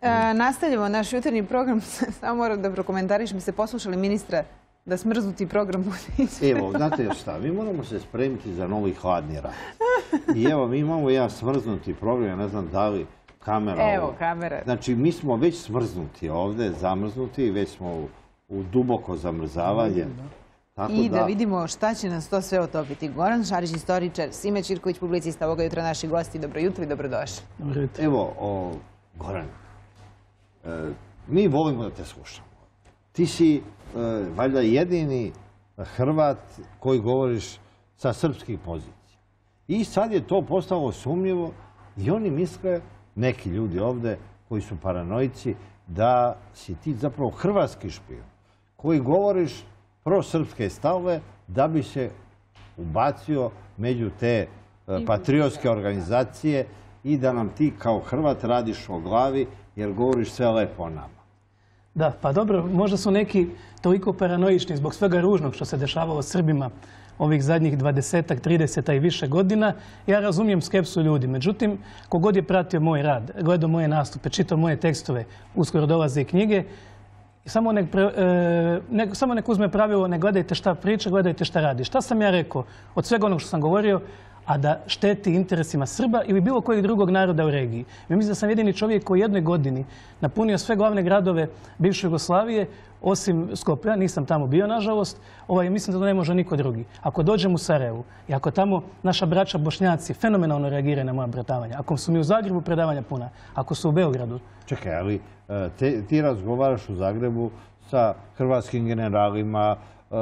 Nastavljamo naš jutarnji program. Samo moram da prokomentarišem. Ste poslušali ministra da smrznuti program bude izveden? Evo, znate šta, mi moramo se spremiti za novi hladni rat. I evo, mi imamo jedan smrznuti program, ja ne znam da li kamera... Evo, kamera. Znači, mi smo već smrznuti ovdje, zamrznuti, već smo u duboko zamrzavanje. I da vidimo šta će nas to sve otopiti. Goran Šarić, istoričar, Sime Ćirković, publicista, ovoga jutra naši gosti. Dobro jutro i dobrodošli. Evo, Goran, mi volimo da te slušamo. Ti si valjda jedini Hrvat koji govoriš sa srpskih pozicija. I sad je to postalo sumnjivo i oni misle, neki ljudi ovdje koji su paranoici, da si ti zapravo hrvatski špijun koji govoriš prosrpske stavove da bi se ubacio među te patriotske organizacije i da nam ti kao Hrvat radiš o glavi jer govoriš sve lepo o nama. Da, pa dobro, možda su neki toliko paranoični zbog svega ružnog što se dešavalo Srbima ovih zadnjih 20-ak, 30 i više godina. Ja razumijem skepsu ljudi. Međutim, kogod je pratio moj rad, gledao moje nastupe, čitao moje tekstove, uskoro dolaze i knjige, samo nek uzme pravilo, ne gledajte šta priča, gledajte šta radi. Šta sam ja rekao od svega onog što sam govorio, a da šteti interesima Srba ili bilo kojeg drugog naroda u regiji. Ja mislim da sam jedini čovjek koji u jednoj godini napunio sve glavne gradove bivše Jugoslavije, osim Skoplja, nisam tamo bio nažalost, mislim da to ne može niko drugi. Ako dođem u Sarajevu i ako tamo naša braća Bošnjaci fenomenalno reagiraju na moja predavanja, ako su mi u Zagrebu predavanja puna, ako su u Beogradu. Čekaj, ali ti razgovaraš u Zagrebu sa hrvatskim generalima,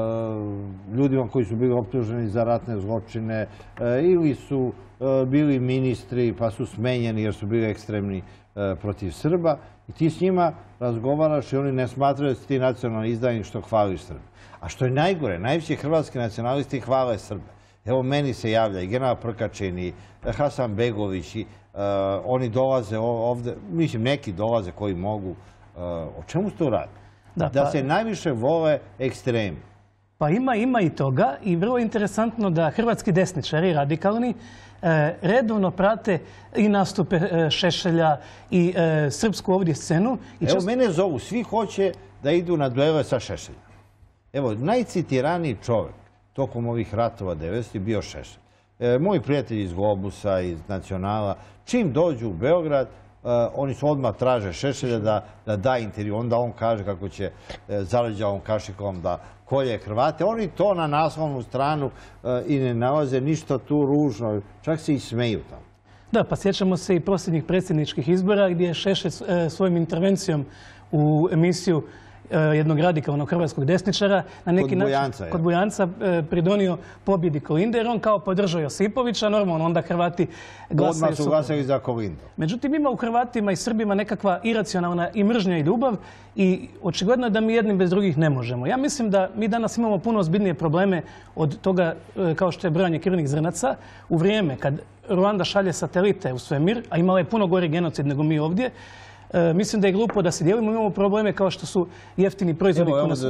ljudima koji su bili optuženi za ratne zločine ili su bili ministri pa su smenjeni jer su bili ekstremni protiv Srba i ti s njima razgovaraš i oni ne smatraju da si ti nacionalni izdajnik što hvališ Srbe. A što je najgore, najveći hrvatski nacionalisti hvale Srbe. Evo meni se javlja i general Prkačin i Hasan Begović i oni dolaze ovdje, mislim neki dolaze koji mogu. O čemu se to radi? Da se najviše vole ekstremi. Pa ima i toga i vrlo je interesantno da hrvatski desničari, radikalni, redovno prate i nastupe Šešelja i srpsku ovdje scenu. Evo mene zovu, svi hoće da idu na duele sa Šešeljom. Evo, najcitiraniji čovjek tokom ovih ratova 90. bio Šešelj. Moji prijatelji iz Globusa, iz Nacionala, čim dođu u Beograd, oni su odmah traže Šešelja da da intervju. Onda on kaže kako će zaleđavom kašikom da kolje Hrvate. Oni to na naslovnu stranu i ne nalaze ništa tu ružno. Čak se i smeju tamo. Da, pa sjećamo se i posljednjih predsjedničkih izbora gdje je Šešelj svojom intervencijom u emisiju jednog radikalnog hrvatskog desničara na neki način kod Bujanca pridonio pobjedi Kolinde jer on kao podržao Josipovića, normalno onda Hrvati glasaju. Odmah su glasali za Kolindu. Međutim, ima u Hrvatima i Srbima nekakva iracionalna i mržnja i ljubav i očigledno je da mi jednim bez drugih ne možemo. Ja mislim da mi danas imamo puno ozbiljnije probleme od toga kao što je brojanje krvnih zrnaca u vrijeme kad Ruanda šalje satelite u svemir, a imala je puno gori genocid nego mi ovdje. Mislim da je glupo da se dijelimo, imamo probleme kao što su jeftini proizvodi.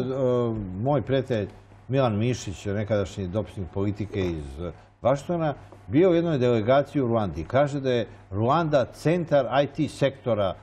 Moj prijatelj Milan Mišić, nekadašnji dopisnik politike iz Vaštona, bio u jednoj delegaciji u Ruandi i kaže da je Ruanda centar IT sektora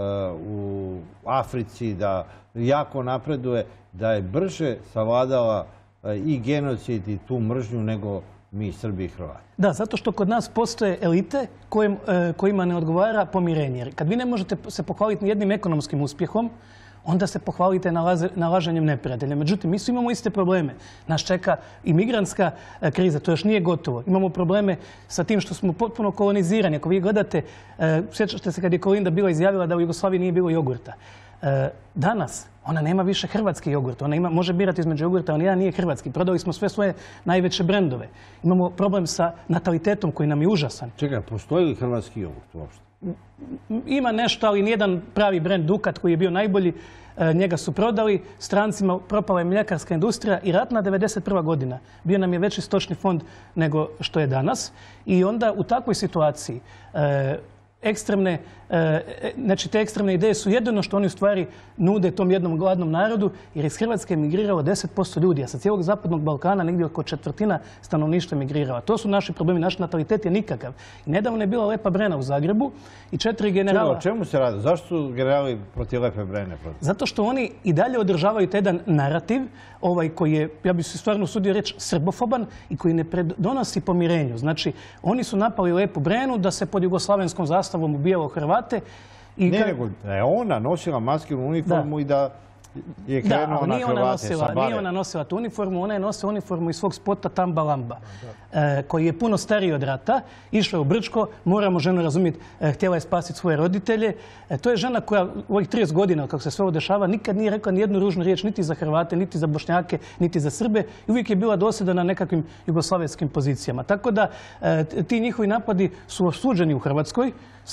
u Africi, da jako napreduje, da je brže savladala i genocid i tu mržnju nego mi, Srbi i Hrvati. Da, zato što kod nas postoje elite kojima ne odgovara pomirenje. Jer kad vi ne možete se pohvaliti ni jednim ekonomskim uspjehom, onda se pohvalite nalaženjem neprijatelja. Međutim, mi svi imamo iste probleme. Nas čeka imigrantska kriza, to još nije gotovo. Imamo probleme sa tim što smo potpuno kolonizirani. Ako vi gledate, sjećate se kad je Kolinda bila izjavila da u Jugoslaviji nije bilo jogurta. Danas ona nema više hrvatski jogurt. Ona može birati između jogurta, ali jedan nije hrvatski. Prodali smo sve svoje najveće brendove. Imamo problem sa natalitetom koji nam je užasan. Čekaj, postoji li hrvatski jogurt uopšte? Ima nešto, ali nijedan pravi brend Dukat koji je bio najbolji. Njega su prodali, strancima propala je mljekarska industrija i ratna 1991. godina. Bio nam je veći stočni fond nego što je danas. I onda u takvoj situaciji ekstremne, znači te ekstremne ideje su jedino što oni u stvari nude tom jednom gladnom narodu, jer iz Hrvatske je migriralo 10% ljudi, a sa cijelog zapadnog Balkana negdje oko četvrtina stanovništva migrirala. To su naši problemi, naš natalitet je nikakav. I nedavno je bila Lepa Brena u Zagrebu i 4 generala... O čemu se radi? Zašto su generali protiv Lepe Brene? Zato što oni i dalje održavaju taj jedan narativ, koji je, ja bih se stvarno usudio reći, srbofoban i koji ne donosi pomirenju. Znači, oni su napali Lepu Brenu da se pod jugoslavenskom zastavom ubijalo Hrvate. Nego da je ona nosila maskirnu uniformu i da je krenuo na Hrvate sa bare. Nije ona nosila tu uniformu, ona je nosila uniformu iz svog spota Tamba Lamba, koji je puno stariji od rata, išla je u Brčko, moramo ženu razumjeti, htjela je spasiti svoje roditelje. To je žena koja u ovih 30 godina, kako se sve ovo dešava, nikad nije rekla nijednu ružnu riječ niti za Hrvate, niti za Bošnjake, niti za Srbe i uvijek je bila dosljedna na nekakvim jugoslavenskim pozicijama. Tako da ti njihovi napadi su osuđeni u Hrvatskoj,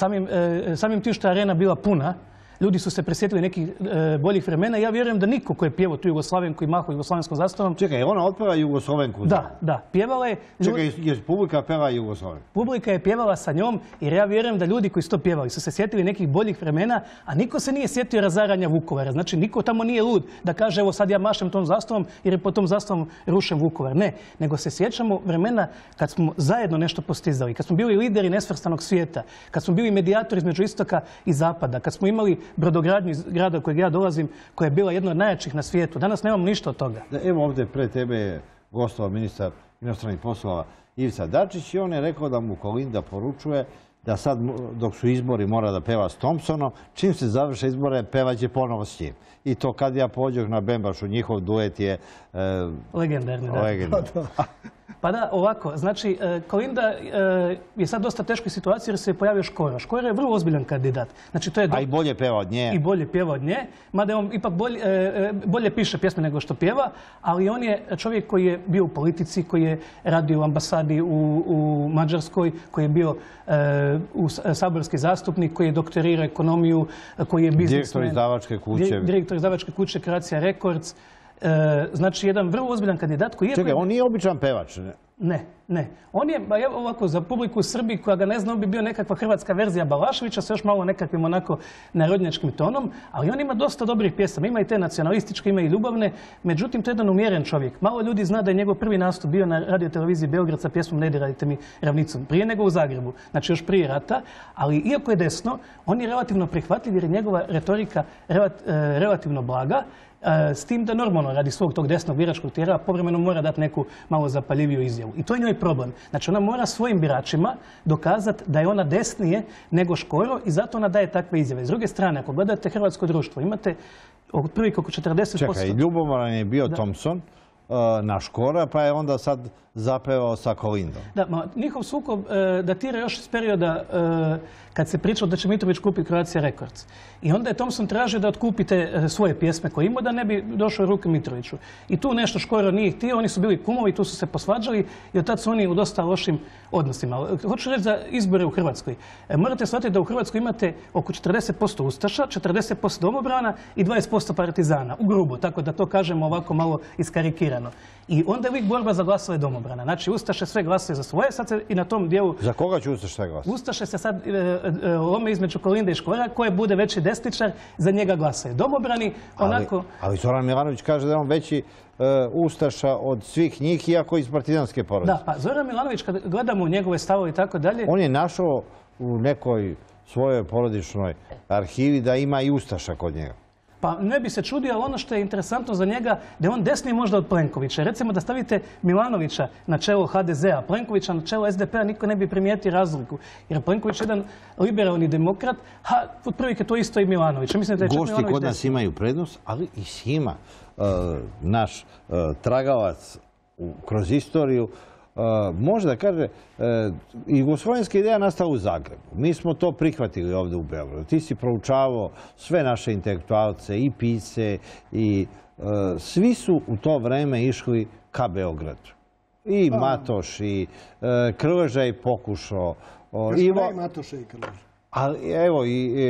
samim tim što je arena bila puna. Ljudi su se prisjetili nekih boljih vremena i ja vjerujem da niko ko je pjevao tu Jugoslavenku i mahao jugoslavenskom zastavom... Čekaj, ona otpeva Jugoslavenku? Da, pjevala je... Čekaj, je publika pjeva Jugoslavenku? Publika je pjevala sa njom jer ja vjerujem da ljudi koji su to pjevali su se sjetili nekih boljih vremena, a niko se nije sjetio razaranja Vukovara. Znači, niko tamo nije lud da kaže evo sad ja mašem tom zastavom jer je po tom zastavom rušem Vukovar. Ne, nego se sjećamo vremena kad smo zajedno nešto postizali, kad smo bili lideri nesvrstanog svijeta, kad smo bili medijatori između istoka i zapada, kad smo imali brodogradnju iz grada kojeg ja dolazim, koja je bila jedna od najjačih na svijetu. Danas nemamo ništa od toga. Evo ovdje pred tebe je gostovao ministar inostranih poslova Ivica Dačić i on je rekao da mu Kolinda poručuje da sad dok su izbori mora da peva s Thompsonom, čim se završe izbore pevaće ponovo s njim. I to kad ja pođoh na Bembašu, njihov duet je... legendarni, da. Pa da, ovako, znači, Kolinda je sad dosta teškoj situaciji jer se je pojavio Škoro. Škoro je vrlo ozbiljan kandidat. Znači, to je a i bolje pjeva od nje. I bolje pjeva od nje, mada on ipak bolje piše pjesme nego što pjeva, ali on je čovjek koji je bio u politici, koji je radio u ambasadi u Mađarskoj, koji je bio saborski zastupnik, koji je doktorirao ekonomiju, koji je biznismen. Direktor izdavačke kuće. Direktor izdavačke kuće Croatia Records. Znači, jedan vrlo ozbiljan kandidat koji je... Čekaj, on nije običan pevač, ne? Ne. On je, ovako, za publiku u Srbiji koja ga ne zna, on bi bio nekakva hrvatska verzija Balaševića sa još malo nekakvim onako narodnjačkim tonom, ali on ima dosta dobrih pjesama. Ima i te nacionalističke, ima i ljubavne, međutim, to je jedan umjeren čovjek. Malo ljudi zna da je njegov prvi nastup bio na radioteleviziji Beograd sa pjesmom Ne diradite mi ravnicom, prije nego u Zagrebu, znači još prije rata, ali iako je desno, on je relativno prihvatljiv jer je njegova retorika relativno blaga, s tim da normalno radi svog tog desnog biračkog tijela povremeno mora dati neku malo zapaljiviju izjavu. I to je njoj problem. Znači ona mora svojim biračima dokazati da je ona desnije nego Škoro i zato ona daje takve izjave. S druge strane, ako gledate hrvatsko društvo, imate otprilike oko 40%... Čekaj, ljubomoran je bio Thompson na Škora, pa je onda sad zapevao sa Kolindom. Da, njihov sukob datira još iz perioda kad se pričalo da će Mitrović kupiti Croatia Records. I onda je Thompson tražio da otkupite svoje pjesme koje imao da ne bi došao u ruke Mitroviću. I tu nešto Škoro nije htio, oni su bili kumovi, tu su se posvađali i od tad su oni u dosta lošim odnosima. Hoću reći za izbore u Hrvatskoj. Morate shvatiti da u Hrvatskoj imate oko 40% Ustaša, 40% domobrana i 20% partizana. U grubo, tako da to kažemo ovako malo iskarikirano. I onda je uvijek borba za glasove domobrana. Znači, Ustaše sve glasuje za svoje, sad se i na tom dijelu... Za koga će Ustaše sve glasuje? Ustaše se sad lome između Kolinde i Škora, koje bude veći desničar, za njega glasuje. Domobrani, onako... Ali Zoran Milanović kaže da je on veći Ustaša od svih njih, iako iz partizanske porodice. Da, pa Zoran Milanović, kad gledamo njegove stavove i tako dalje... On je našao u nekoj svojoj porodičnoj arhivi da ima i Ustaša kod njega. Pa ne bi se čudio, ali ono što je interesantno za njega, da je on desniji možda od Plenkovića. Recimo da stavite Milanovića na čelo HDZ-a, Plenkovića na čelo SDP-a, niko ne bi primijetio razliku. Jer Plenković je jedan liberalni demokrat, a otprilike to isto i Milanović. Gosti kod nas imaju prednost, ali i s njima. Naš tragalac kroz istoriju može da kaže, jugoslovenska ideja nastala u Zagrebu. Mi smo to prihvatili ovdje u Beogradu. Ti si proučavao sve naše intelektualce i pisce i svi su u to vreme išli ka Beogradu. I Matoš i Krleža je pokušao. Matoša i Krleža. Ali evo,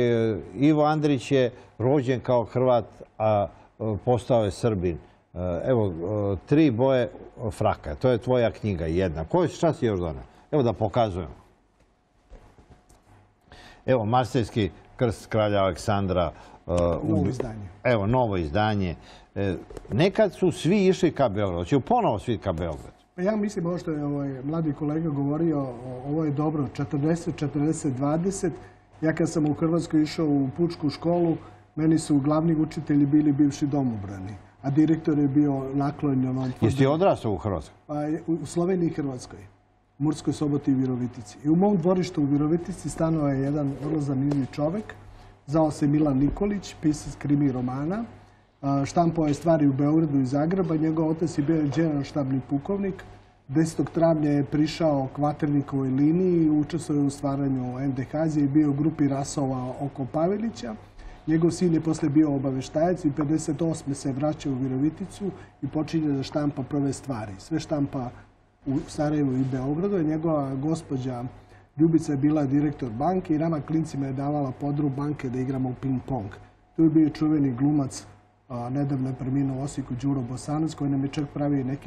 Ivo Andrić je rođen kao Hrvat, a postao je Srbin. Evo, 3 boje fraka. To je tvoja knjiga jedna. Koju čas je još dana? Evo da pokazujem. Evo, Marsejski krst kralja Aleksandra. Novo izdanje. Evo, novo izdanje. Nekad su svi išli ka Beogradu. Će ponovo svi ka Beogradu? Ja mislim ovo što je mladi kolega govorio, ovo je dobro, 40, 40, 20. Ja kad sam u Hrvatskoj išao u pučku školu, meni su glavni učitelji bili bivši domobrani, a direktor je bio naklonjen. Jesi odrastao u Hrvatskoj? U Sloveniji i Hrvatskoj, u Murskoj Soboti i Virovitici. I u mom dvorištu u Virovitici stanovao je jedan vrlo zanimljiv čovjek, zvao se Milan Nikolić, pisac krimi romana. Štampao je stvari u Beogradu i Zagreba. Njegov otac je bio generalštabni pukovnik. 10. travnja je prišao k Vaternikovoj liniji i učestvovao u stvaranju NDH i bio u grupi rasova oko Pavelića. Njegov sin je posle bio obaveštajac i 58. se vraća u Viroviticu i počinje da štampa prve stvari. Sve štampa u Sarajevu i Beogradu. Njegova gospođa Ljubica je bila direktor banke i nama klincima je davala podru banke da igramo u ping-pong. Tu je bio čuveni glumac, nedavno je preminuo u Osijeku, Đuro Bosanac, koji nam je čak pravio neke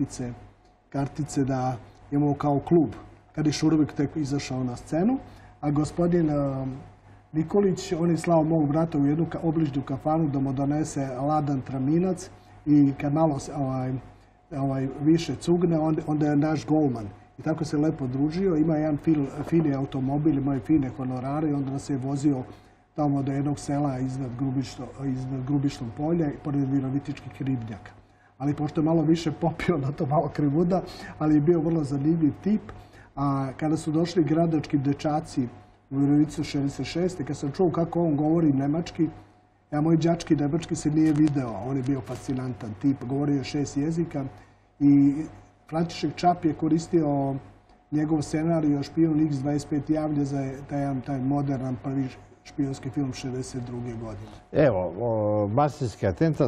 kartice da imamo kao klub, kad je Šurvik tek izašao na scenu. A gospodin Nikolić, on je slao mog brata u jednu obližnju kafanu da mu donese ladan traminac i kad malo više cugne, onda je naš golman. I tako se lepo družio. Ima jedan fini automobil, imaju fine honorare i onda nas je vozio tamo do jednog sela iznad Grubišnog polja, pored virovitičkih ribnjaka. Ali pošto je malo više popio na to malo krivuda, ali je bio vrlo zanimljiv tip. A kada su došli gradački dečaci u Virovicu 66. Kad sam čuo kako on govori nemački, moj đački nemački se nije video. On je bio fascinantan tip, govorio je 6 jezika i František Čap je koristio njegov scenarij o Špijun X25 javlja za taj moderan prvi špijunski film 62. godine. Evo, Marsejski atentat,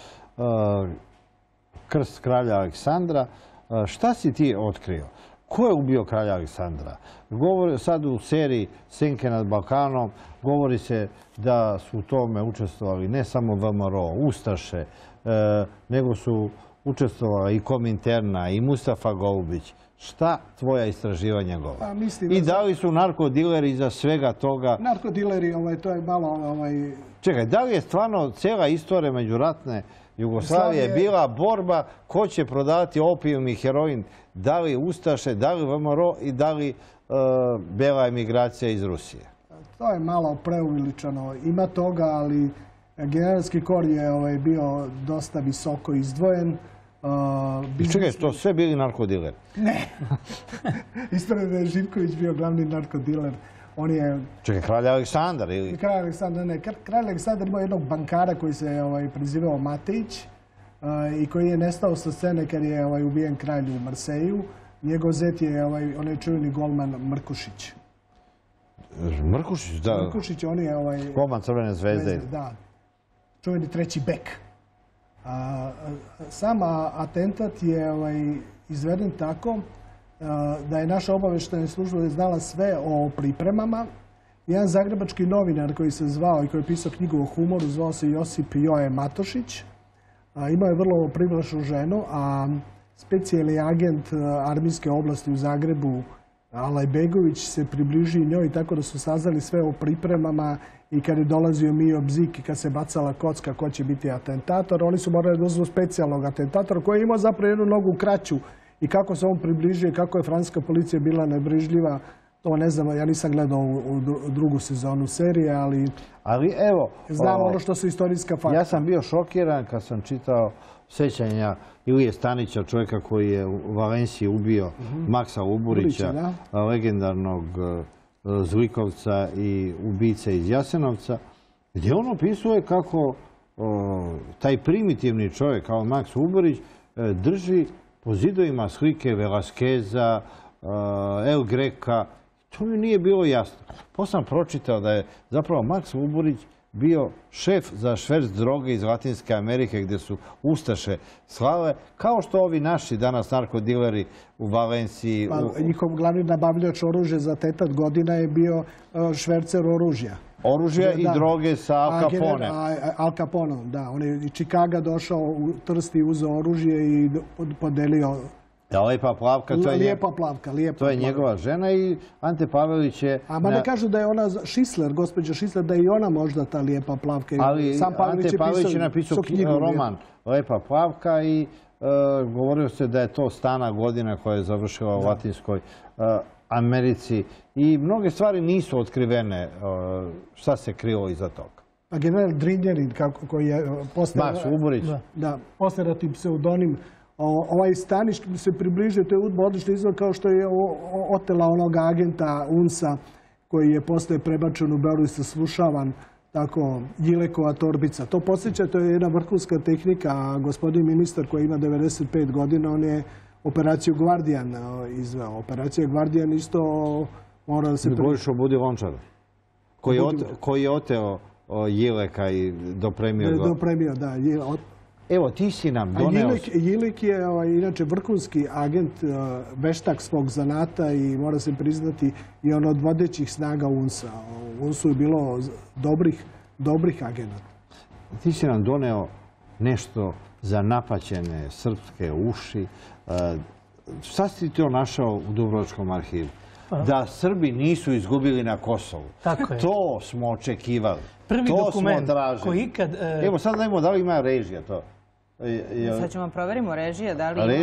krst kralja Aleksandra. Šta si ti otkrio? Ko je ubio kralja Aleksandra? Sad u seriji Senke nad Balkanom govori se da su u tome učestvovali ne samo VMRO, Ustaše, nego su učestvovala i Kominterna i Mustafa Golubić. Šta tvoja istraživanja govore? I da li su narkodileri iza svega toga? Narkodileri, to je malo... Čekaj, da li je stvarno cijela istorija međuratne Jugoslavije bila borba ko će prodavati opijum i heroin? Da li Ustaše, da li VMRO i da li bela emigracija iz Rusije? To je malo preuveličano. Ima toga, ali generalski kor je bio dosta visoko izdvojen. Čekaj, to sve bili narkodileri? Ne. Ispravno da je Živković bio glavni narkodiler. Čekaj, kralj Aleksandar ili? Kralj Aleksandar, ne. Kralj Aleksandar imao jednog bankara koji se prezivao Matejić i koji je nestao sa scene kad je ubijen kralj u Marseju. Njegov zet je onaj čuveni golman Mrkušić. Mrkušić, da. Mrkušić, on je... Golman Crvene zvezde. Da. Čuveni treći bek. Sam atentat je izveden tako da je naša obaveštajna služba znala sve o pripremama. Jedan zagrebački novinar koji se zvao i koji je pisao knjigu o humoru, zvao se Josip Joje Matošić. Imao je vrlo privlačnu ženu, a specijalni agent armijske oblasti u Zagrebu, Alaj Begović, se približio njoj tako da su saznali sve o pripremama i kad je dolazio Mijo Bzik i kad se bacala kocka ko će biti atentator, oni su morali da uzmu specijalnog atentatora koji je imao zapravo jednu nogu kraću. I kako se on približio i kako je francuska policija bila nebrižljiva, to ne znam, ja nisam gledao u drugu sezonu serije, ali evo, znam ono što su istorijska fakta. Ja sam bio šokiran kad sam čitao sećanja Ilije Stanića, čovjeka koji je u Valenciji ubio Maksa Uburića, legendarnog zlikovca i ubice iz Jasenovca, gdje on opisuje kako taj primitivni čovjek kao Maks Uburić drži po zidovima slike Velasqueza, El Greka. To mi nije bilo jasno. Posle sam pročitao da je zapravo Maks Uburić bio šef za šverc droge iz Latinske Amerike gdje su Ustaše slale, kao što ovi naši danas narkodileri u Valenciji. Njihov glavni nabavljač oružja za atentat godina je bio švercer oružja. Oružja i droge sa Al Capone. Al Caponeom, da. On je iz Čikaga došao u Trst i uzeo oružje i podelio Da, Lepa Plavka, Lijepa Plavka. To je njegova žena i Ante Pavelić je... A mada kažu da je ona Šisler, gospođa Šisler, da je i ona možda ta Lijepa Plavka. Ali Ante Pavelić je napisao roman Lepa Plavka i govorio se da je to stana godina koja je završila u Latinskoj Americi i mnoge stvari nisu otkrivene šta se krilo iza toga. A general Drinjerin, koji je posljednji pseudonim, ovaj Staniš se približio, to je UDBA odlično izgleda kao što je otela onog agenta UNS-a koji je posle prebačen u Beograd i saslušavan, tako Jilekova torbica. To podsjeća, to je jedna vrhunska tehnika, a gospodin ministar koji ima 95 godina, on je operaciju Gvardijan izveo. Operacija Gvardijan isto mora da se... Govoriš o Budi Lončaru, koji je oteo Jileka i dopremio ga. Dopremio, da. Evo, ti si nam doneo... Jilek je inače vrhunski agent, veštak svog zanata i mora se priznati i on od vodećih snaga UNS-a. U UNS-u je bilo dobrih agenata. Ti si nam doneo nešto za napaćene srpske uši. Šta si to našao u Dubrovačkom arhivu? Da Srbi nisu izgubili na Kosovu. To smo očekivali. Prvi dokument koji ikad... Evo sad dajmo da li ima režija to. Sad ćemo proverimo režija, da li imamo...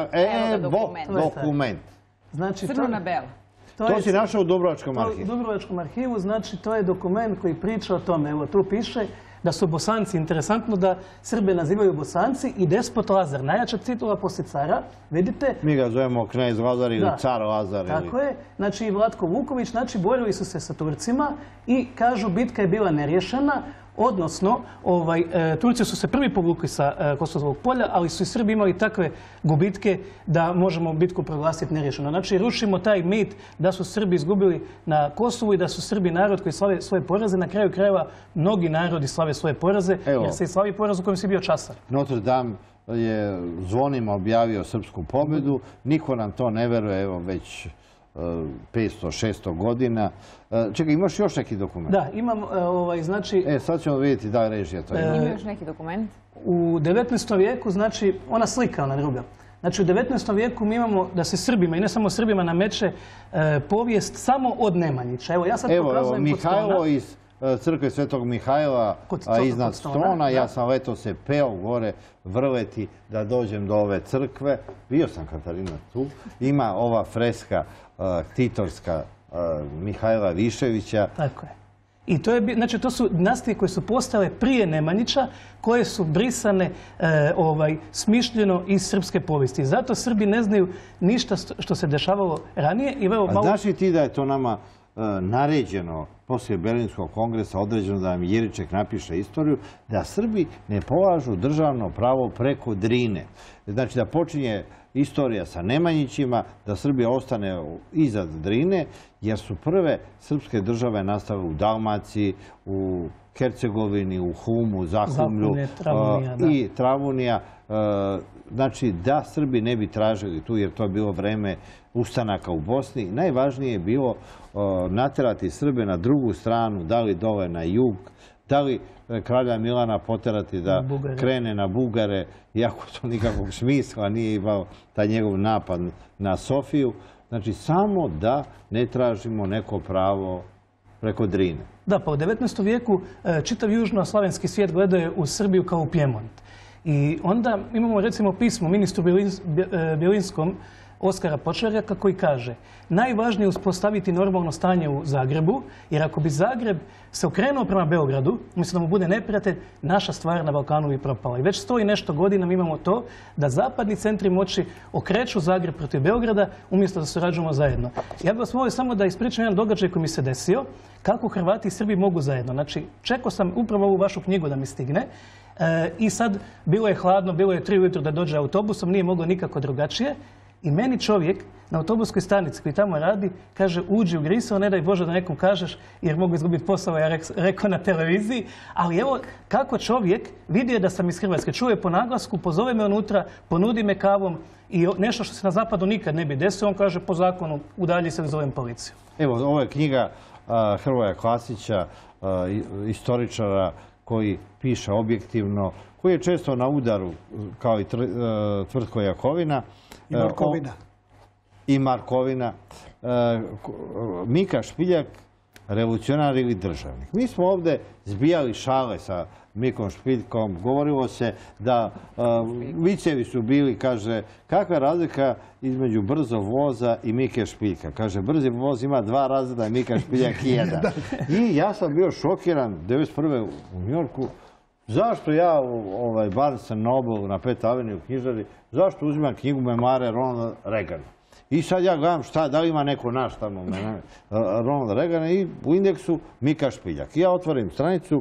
Dokument. Crno na belo. To si našao u Dubrovačkom arhivu. U Dubrovačkom arhivu, znači to je dokument koji priča o tome. Evo tu piše da su Bosanci, interesantno da Srbe nazivaju Bosanci i despot Lazar, najjača titula poslije cara, vidite... Mi ga zovemo knez Lazar ili car Lazar. Tako je, znači i Vlatko Vuković, znači borili su se sa Turcima i kažu bitka je bila neriješena, odnosno Turci su se prvi povukli sa Kosovskog polja, ali su i Srbi imali takve gubitke da možemo bitku proglasiti neriješeno. Znači rušimo taj mit da su Srbi izgubili na Kosovu i da su Srbi narod koji slave svoje poraze. Na kraju krajeva mnogi narodi slave svoje poraze jer se i slavi poraz u kojem si bio časar. Notre Dame je zvonima objavio srpsku pobedu. Niko nam to ne veruje, evo već 500-600 godina. Čekaj, imaš još neki dokument? Da, imam, znači... Sad ćemo vidjeti da je režija to. Ima još neki dokument? U 19. vijeku, znači, ona slika, ona druga. Znači, u 19. vijeku mi imamo da se Srbima, i ne samo Srbima, nameće povijest samo od Nemanjića. Evo, ja sad pokazujem kod Stona. Mihajlo iz crkve Svetog Mihajla iznad Stona. Ja sam leto se peo gore vrleti da dođem do ove crkve. Bio sam, Katarina, tu. Ima ova freska titorska Mihajla Viševića. Tako je. I to su dinastije koje su postale prije Nemanjića, koje su brisane smišljeno iz srpske povijesti. Zato Srbi ne znaju ništa što se dešavalo ranije. Znaš li ti da je to nama naređeno poslije Berlinskog kongresa, određeno da nam Jiriček napiše istoriju, da Srbi ne polažu državno pravo preko Drine. Znači da počinje istorija sa Nemanjićima, da Srbija ostane iznad Drine, jer su prve srpske države nastale u Dalmaciji, u Hercegovini, u Humu, Zahumlju i Travunija. Znači da Srbi ne bi tražili tu, jer to je bilo vreme ustanaka u Bosni. Najvažnije je bilo naterati Srbe na drugu stranu, da li dole na jug, da li kralja Milana poterati da krene na Bugare, iako to nikakvog smisla nije imao taj njegov napad na Sofiju. Znači, samo da ne tražimo neko pravo preko Drine. Da, pa u 19. vijeku čitav južnoslavenski svijet gledao u Srbiju kao u Pjemont. I onda imamo recimo pismo ministru Bilinskom Oskara Počarjaka koji kaže: najvažnije je uspostaviti normalno stanje u Zagrebu, jer ako bi Zagreb se okrenuo prema Beogradu, umjesto da mu bude neprijatelj, naša stvar na Balkanu bi propala. I već 100 i nešto godina mi imamo to da zapadni centri moći okreću Zagreb protiv Beograda umjesto da surađujemo zajedno. Ja bih vas molio samo da ispričam jedan događaj koji mi se desio, kako Hrvati i Srbi mogu zajedno. Znači, čekao sam upravo ovu vašu knjigu da mi stigne. I sad, bilo je hladno, bilo je 3 ujutro da dođe autobusom, nije moglo nikako drugačije. I meni čovjek na autobuskoj stanici koji tamo radi kaže: uđi u Grisao, ne daj Bože da nekom kažeš jer mogu izgubiti posao, ja rekao na televiziji. Ali evo kako čovjek vidio da sam iz Hrvatske, čuje po naglasku, pozove me unutra, ponudi me kavom i nešto što se na zapadu nikad ne bi desilo, on kaže po zakonu udalji se, zovem policiju. Evo, ovo je knjiga Hrvoja Klasića, istoričara koji piše objektivno, koji je često na udaru, kao i Tvrtko Jakovina. I Markovina. I Markovina. Mika Špiljak, revolucionar ili državnik. Mi smo ovdje zbijali šale sa Mikom Špiljkom. Govorilo se da vicevi su bili, kaže, kakva je razlika između brzo voza i Mike Špiljka. Kaže, brzi voz ima 2 razreda, Mika Špiljak 1. I ja sam bio šokiran 1991. u Njorku. Zašto ja u Barnes & Noble na 5. aveniju knjižari, zašto uzimam knjigu Memoare Ronalda Reagana? I sad ja gledam da li ima neko naš tamo Ronalda Reagana i u indeksu Mika Špiljak. I ja otvorim stranicu,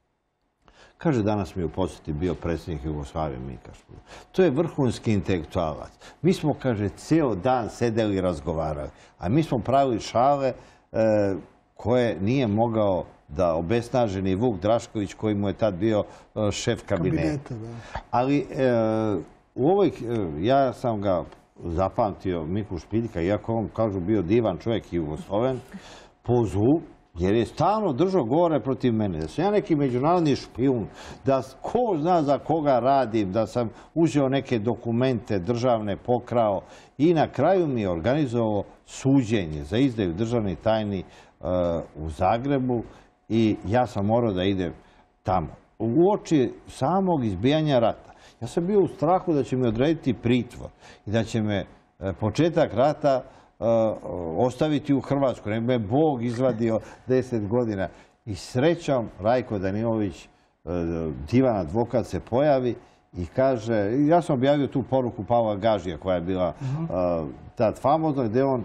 kaže danas mi je u posjeti bio predsjednik Jugoslavije Mika Špiljak. To je vrhunski intelektualac. Mi smo, kaže, cijel dan sedeli i razgovarali, a mi smo pravili šale koje nije mogao da obesnaži ni Vuk Drašković koji mu je tad bio šef kabineta. Ali u ovoj, ja sam ga zapamtio Miku Špiljka, iako on, kažu, bio divan čovjek i Jugosloven, po zlu, jer je stalno držao govore protiv mene. Da sam ja neki međunarodni špijun, da ko zna za koga radim, da sam uzeo neke dokumente državne, pokrao i na kraju mi je organizovao suđenje za izdaju državnih tajni u Zagrebu i ja sam morao da idem tamo. Uoči samog izbijanja rata. Ja sam bio u strahu da će mi odrediti pritvor i da će me početak rata ostaviti u Hrvatskoj. Nek me Bog izvadio 10 godina. I srećom Rajko Danilović, divan advokat, se pojavi i kaže, ja sam objavio tu poruku Pavla Gažija koja je bila tad famozna, gdje on,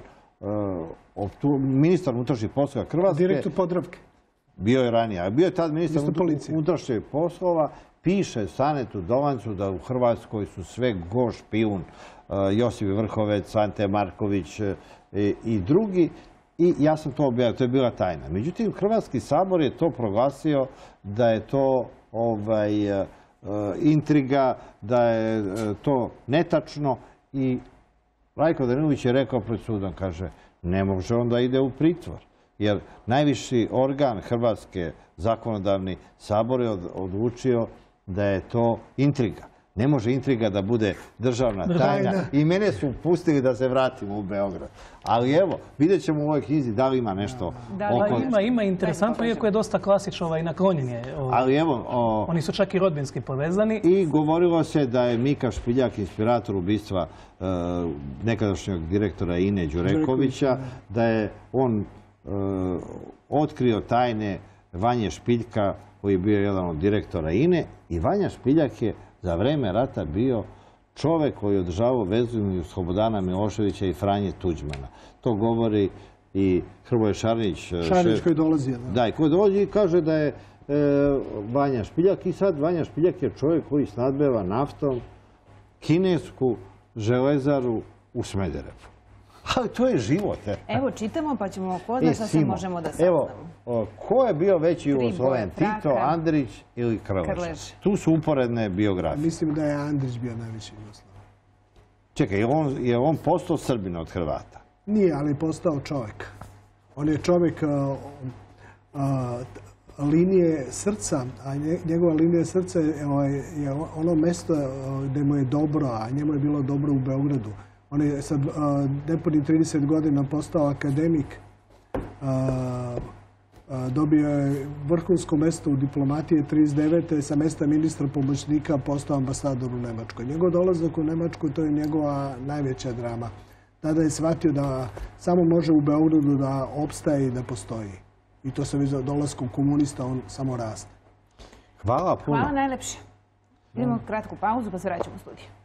ministar unutrašnjih poslova Hrvatske, direktor Podravke. Bio je ranije, a bio je tad ministar unutrašnjih poslova, piše Sanetu Dovancu da u Hrvatskoj su sve go špijun, Josip Vrhovec, Ante Marković i drugi. I ja sam to objavio, to je bila tajna. Međutim, Hrvatski sabor je to proglasio da je to intriga, da je to netačno i Rajko Danilović je rekao pred sudom, kaže, ne može onda ide u pritvor. Jer najviši organ Hrvatske, zakonodavni sabor, je odlučio da je to intriga. Ne može intriga da bude državna tajna. I mene su pustili da se vratimo u Beograd. Ali evo, vidjet ćemo u ovoj knjizi da li ima nešto oko... Ima interesantno, iako je dosta klasično i naklonjen je. Ali evo... Oni su čak i rodbinski povezani. I govorilo se da je Mika Špiljak inspirator ubistva nekadašnjeg direktora INE Đurekovića, da je on otkrio tajne Vanje Špiljka, koji je bio jedan od direktora INE, i Vanja Špiljak je za vreme rata bio čovjek koji je održavao vezu između Slobodana Miloševića i Franje Tuđmana. To govori i Hrvoje Šarinić. Šarinić koji dolazi. Da, i koji dolazi i kaže da je Vanja Špiljak. I sad Vanja Špiljak je čovjek koji snadbeva naftom kinesku železaru u Smederevu. Ali to je život. Evo, čitamo pa ćemo ko zna šta se možemo da saznamo. Evo, ko je bio veći Jugosloven? Tito, Andrić ili Krleža? Tu su uporedne biografije. Mislim da je Andrić bio najveći Jugosloven. Čekaj, je on postao Srbin od Hrvata? Nije, ali postao čovjek. On je čovjek linije srca, a njegova linija srca je ono mjesto gdje mu je dobro, a njemu je bilo dobro u Beogradu. On je sad nepuni 30 godina postao akademik, dobio je vrhunsko mjesto u diplomatiji 39. sa mjesta ministra pomoćnika postao ambasador u Nemačkoj. Njegov dolazak u Nemačku, to je njegova najveća drama. Tada je shvatio da samo može u Beogradu da opstaje i da postoji. I to se već dolaskom komunista on samo raste. Hvala puno. Hvala najlepše. Idemo kratku pauzu pa se vraćamo u studiju.